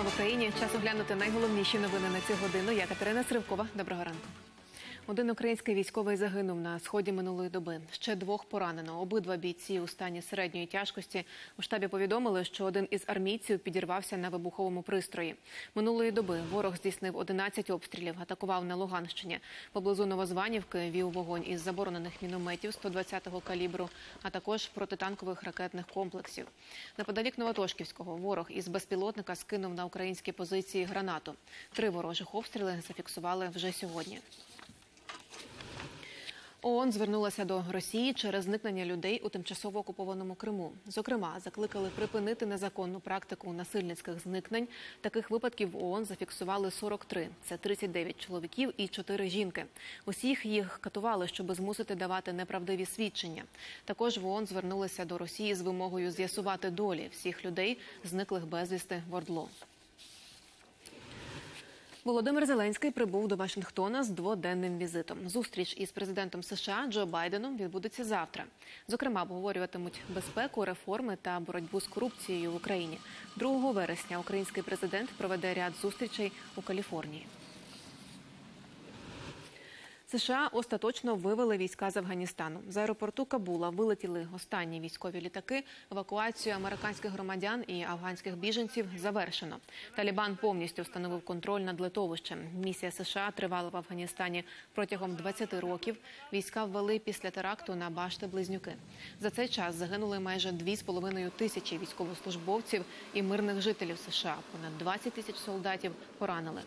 в Україні. Час оглянути найголовніші новини на цю годину. Я Катерина Сривкова. Доброго ранку. Один український військовий загинув на сході минулої доби. Ще 2 поранено. Обидва бійці у стані середньої тяжкості. У штабі повідомили, що один із армійців підірвався на вибуховому пристрої. Минулої доби ворог здійснив 11 обстрілів, атакував на Луганщині. Поблизу Новозванівки вів вогонь із заборонених мінометів 120-го калібру, а також протитанкових ракетних комплексів. Неподалік Новотошківського ворог із безпілотника скинув на українські позиції гранату. 3 ворожих обстріли зафіксували вже сьогодні. ООН звернулася до Росії через зникнення людей у тимчасово окупованому Криму. Зокрема, закликали припинити незаконну практику насильницьких зникнень. Таких випадків в ООН зафіксували 43. Це 39 чоловіків і 4 жінки. Усіх їх катували, щоб змусити давати неправдиві свідчення. Також в ООН звернулися до Росії з вимогою з'ясувати долі всіх людей, зниклих безвісти в ОРДЛО. Володимир Зеленський прибув до Вашингтона з 2-денним візитом. Зустріч із президентом США Джо Байденом відбудеться завтра. Зокрема, обговорюватимуть безпеку, реформи та боротьбу з корупцією в Україні. 2 вересня український президент проведе ряд зустрічей у Каліфорнії. США остаточно вивели війська з Афганістану. З аеропорту Кабула вилетіли останні військові літаки. Евакуацію американських громадян і афганських біженців завершено. Талібан повністю встановив контроль над литовищем. Місія США тривала в Афганістані протягом 20 років. Війська ввели після теракту на Башти-Близнюки. За цей час загинули майже 2,5 тисячі військовослужбовців і мирних жителів США. Понад 20 тисяч солдатів поранили.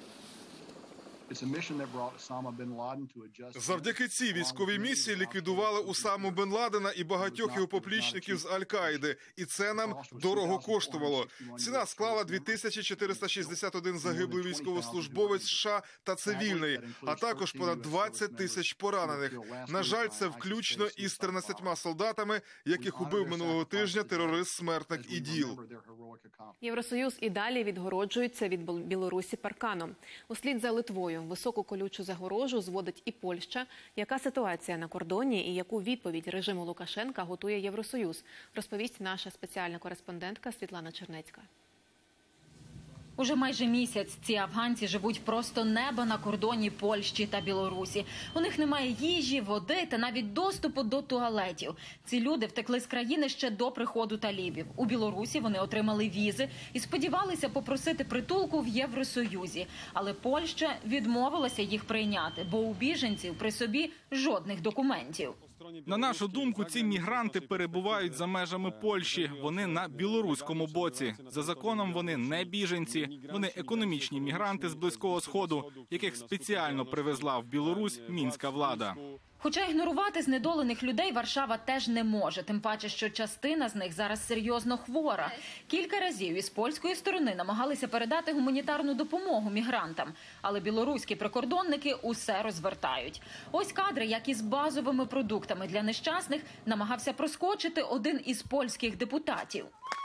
Завдяки цій військовій місії ліквідували Усаму Бен Ладена і багатьох його поплічників з Аль-Каїди. І це нам дорого коштувало. Ціна склала 2461 загиблий військовослужбовець США та цивільний, а також понад 20 тисяч поранених. На жаль, це включно із 13 солдатами, яких убив минулого тижня терорист-смертник ІДІЛ. Євросоюз і далі відгороджується від Білорусі парканом. Услід за Литвою високу колючу загорожу зводить і Польща. Яка ситуація на кордоні і яку відповідь режиму Лукашенка готує Євросоюз, розповість наша спеціальна кореспондентка Світлана Чернецька. Уже майже місяць ці афганці живуть просто неба на кордоні Польщі та Білорусі. У них немає їжі, води та навіть доступу до туалетів. Ці люди втекли з країни ще до приходу талібів. У Білорусі вони отримали візи і сподівалися попросити притулку в Євросоюзі. Але Польща відмовилася їх прийняти, бо у біженців при собі жодних документів. На нашу думку, ці мігранти перебувають за межами Польщі. Вони на білоруському боці. За законом вони не біженці. Вони економічні мігранти з Близького Сходу, яких спеціально привезла в Білорусь мінська влада. Хоча ігнорувати знедолених людей Варшава теж не може, тим паче, що частина з них зараз серйозно хвора. Кілька разів із польської сторони намагалися передати гуманітарну допомогу мігрантам, але білоруські прикордонники усе розвертають. Ось кадри, як із базовими продуктами для нещасних намагався проскочити один із польських депутатів.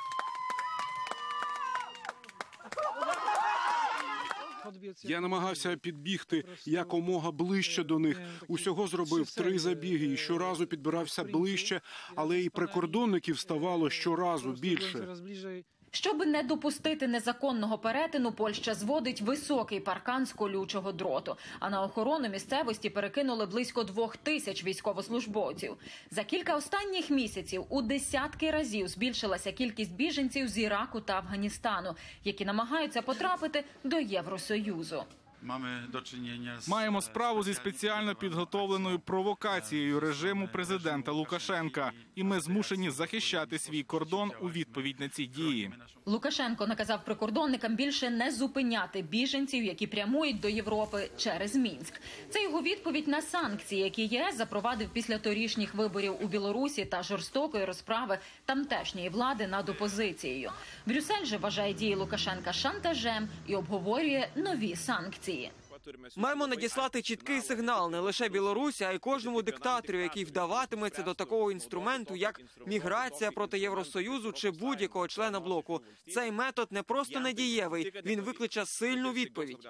Я намагався підбігти якомога ближче до них. Усього зробив 3 забіги і щоразу підбирався ближче, але і прикордонників ставало щоразу більше. Щоб не допустити незаконного перетину, Польща зводить високий паркан з колючого дроту. А на охорону місцевості перекинули близько 2000 військовослужбовців. За кілька останніх місяців у десятки разів збільшилася кількість біженців з Іраку та Афганістану, які намагаються потрапити до Євросоюзу. Маємо справу зі спеціально підготовленою провокацією режиму президента Лукашенка. І ми змушені захищати свій кордон у відповідь на ці дії. Лукашенко наказав прикордонникам більше не зупиняти біженців, які прямують до Європи через Мінськ. Це його відповідь на санкції, які ЄС запровадив після торішніх виборів у Білорусі та жорстокої розправи тамтешньої влади над опозицією. Брюссель же вважає дії Лукашенка шантажем і обговорює нові санкції. Маємо надіслати чіткий сигнал не лише Білорусі, а й кожному диктатору, який вдаватиметься до такого інструменту, як міграція проти Євросоюзу чи будь-якого члена блоку. Цей метод не просто недієвий, він викличе сильну відповідь.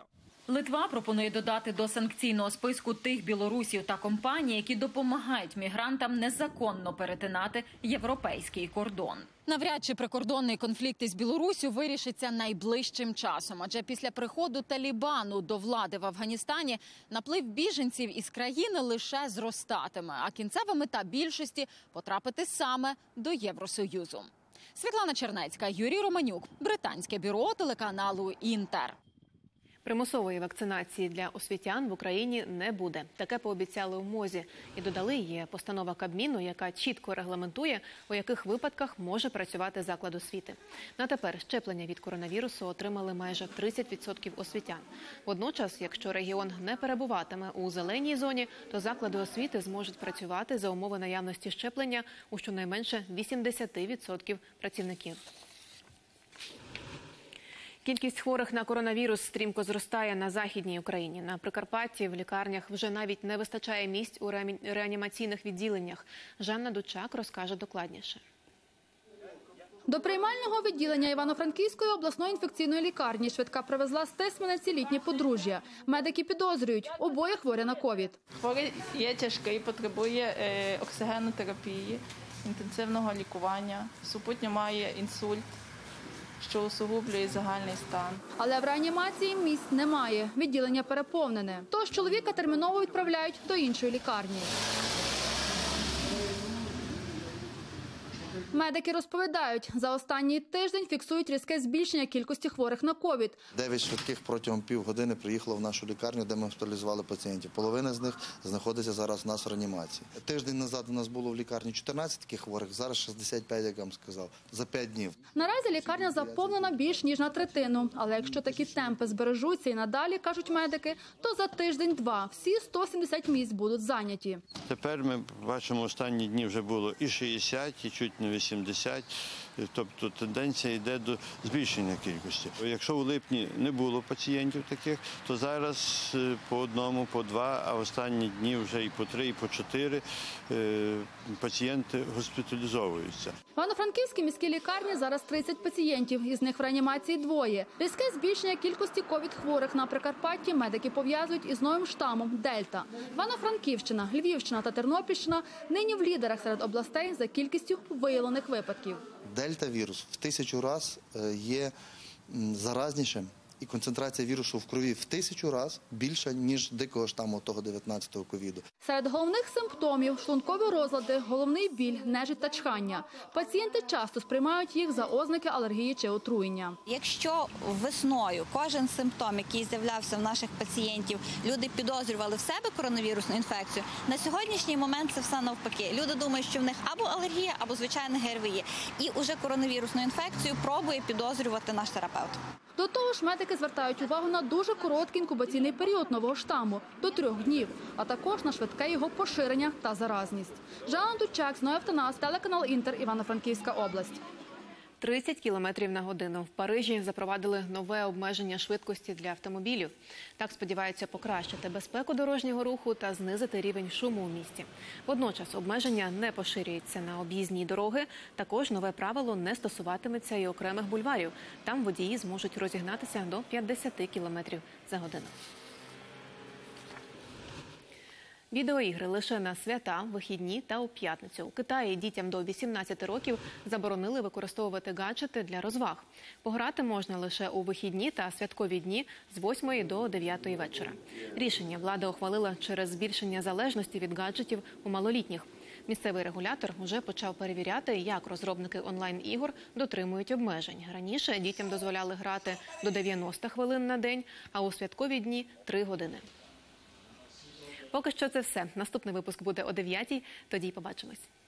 Литва пропонує додати до санкційного списку тих білорусів та компаній, які допомагають мігрантам незаконно перетинати європейський кордон. Навряд чи прикордонний конфлікт із Білоруссю вирішиться найближчим часом. Адже після приходу Талібану до влади в Афганістані наплив біженців із країни лише зростатиме. А кінцева мета більшості – потрапити саме до Євросоюзу. Світлана Чернецька, Юрій Романюк, британське бюро телеканалу «Інтер». Примусової вакцинації для освітян в Україні не буде. Таке пообіцяли у МОЗі. І додали, є постанова Кабміну, яка чітко регламентує, у яких випадках може працювати заклад освіти. На тепер щеплення від коронавірусу отримали майже 30% освітян. Водночас, якщо регіон не перебуватиме у зеленій зоні, то заклади освіти зможуть працювати за умови наявності щеплення у щонайменше 80% працівників. Кількість хворих на коронавірус стрімко зростає на Західній Україні. На Прикарпатті в лікарнях вже навіть не вистачає місць у реанімаційних відділеннях. Жанна Дучак розкаже докладніше. До приймального відділення Івано-Франківської обласної інфекційної лікарні швидка привезла з Тисмениці літнє подружжя. Медики підозрюють, обоє хворі на ковід. Хворий є тяжкий, потребує оксигенотерапії, інтенсивного лікування, супутньо має інсульт, що усугублює загальний стан. Але в реанімації місць немає, відділення переповнене. Тож чоловіка терміново відправляють до іншої лікарні. Медики розповідають, за останній тиждень фіксують різке збільшення кількості хворих на ковід. 9 швидких протягом півгодини приїхало в нашу лікарню, де ми госпіталізували пацієнтів. Половина з них знаходиться зараз у нас в реанімації. Тиждень назад у нас було в лікарні 14 таких хворих, зараз 65, як я вам сказав, за 5 днів. Наразі лікарня заповнена більш ніж на третину. Але якщо такі темпи збережуться і надалі, кажуть медики, то за тиждень-два всі 170 місць будуть зайняті. Тепер ми бачимо, останні дні вже було і 60, і чуть не 80. Тобто тенденція йде до збільшення кількості. Якщо у липні не було пацієнтів таких, то зараз по одному, по два, а останні дні вже і по 3, і по 4 пацієнти госпіталізовуються. В Івано-Франківській міській лікарні зараз 30 пацієнтів, із них в реанімації 2. Різке збільшення кількості ковід-хворих на Прикарпатті медики пов'язують із новим штамом – Дельта. Івано-Франківщина, Львівщина та Тернопільщина нині в лідерах серед областей за кількістю виявлених випадків. Дельта-вірус в 1000 разів є заразнішим, і концентрація вірусу в крові в 1000 разів більша, ніж дикого штаму того 19-го ковіду. Серед головних симптомів – шлункові розлади, головний біль, нежить та чхання. Пацієнти часто сприймають їх за ознаки алергії чи отруєння. Якщо весною кожен симптом, який з'являвся в наших пацієнтів, люди підозрювали в себе коронавірусну інфекцію, на сьогоднішній момент це все навпаки. Люди думають, що в них або алергія, або звичайне ГРВІ. І уже коронавірусну інфекцію пробує підозрювати наш терапевт. До того ж, медики звертають увагу на дуже короткий інкубаційний період нового штаму – до 3 днів, а також на швидке його поширення та заразність. Жанна Дучак, Зноя Автонас, телеканал «Інтер», Івано-Франківська область. 30 км на годину. В Парижі запровадили нове обмеження швидкості для автомобілів. Так сподіваються покращити безпеку дорожнього руху та знизити рівень шуму у місті. Водночас обмеження не поширюється на об'їзні дороги. Також нове правило не стосуватиметься і окремих бульварів. Там водії зможуть розігнатися до 50 км за годину. Відеоігри лише на свята, вихідні та у п'ятницю. У Китаї дітям до 18 років заборонили використовувати гаджети для розваг. Пограти можна лише у вихідні та святкові дні з 8 до 9 вечора. Рішення влада ухвалила через збільшення залежності від гаджетів у малолітніх. Місцевий регулятор вже почав перевіряти, як розробники онлайн-ігор дотримують обмежень. Раніше дітям дозволяли грати до 90 хвилин на день, а у святкові дні – 3 години. Поки що це все. Наступний випуск буде о 9-й. Тоді й побачимось.